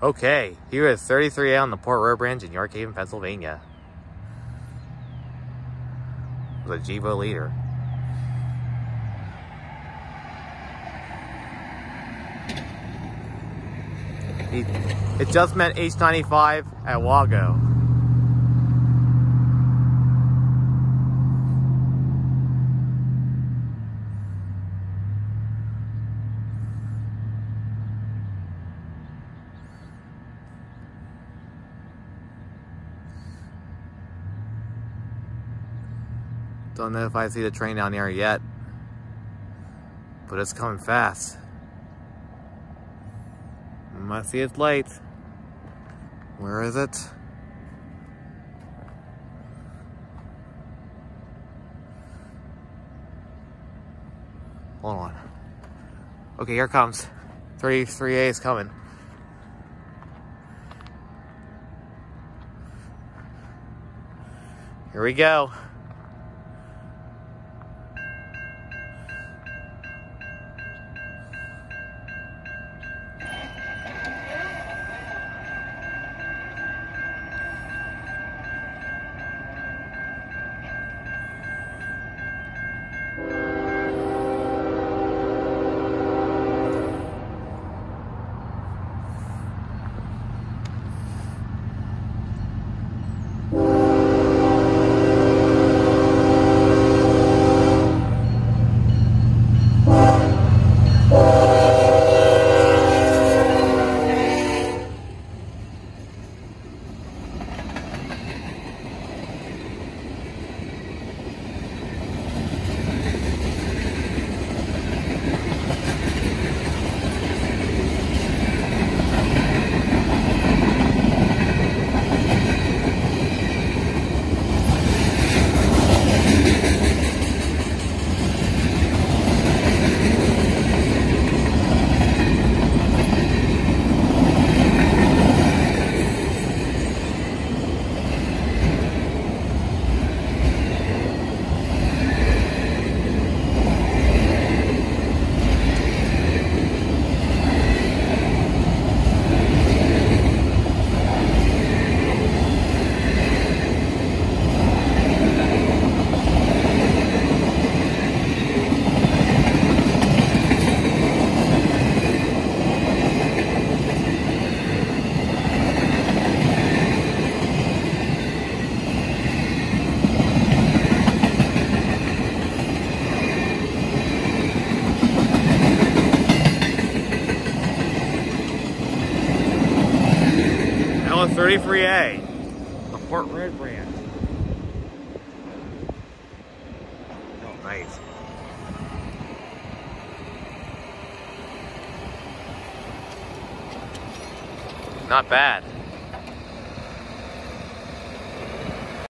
Okay, here is 33A on the Port Road branch in York Haven, Pennsylvania. The GEVO leader. It just met H95 at Wago. Don't know if I see the train down there yet, but it's coming fast. Must see its lights. Where is it? Hold on. Okay, here it comes. 33A is coming. Here we go. That was 33A, the Port Road branch. Oh, nice. Not bad.